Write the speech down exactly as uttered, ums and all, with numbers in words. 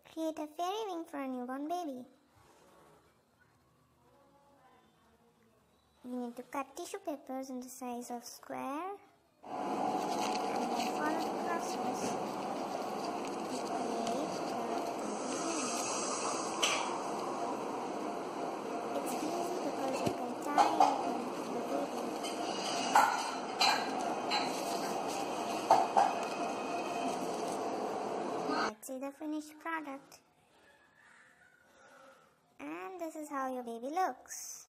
Create a fairy wing for a newborn baby. You need to cut tissue papers in the size of square and then follow the process to create the It's easy because you can tie anything to the baby. Let's see the finished product. And this is how your baby looks.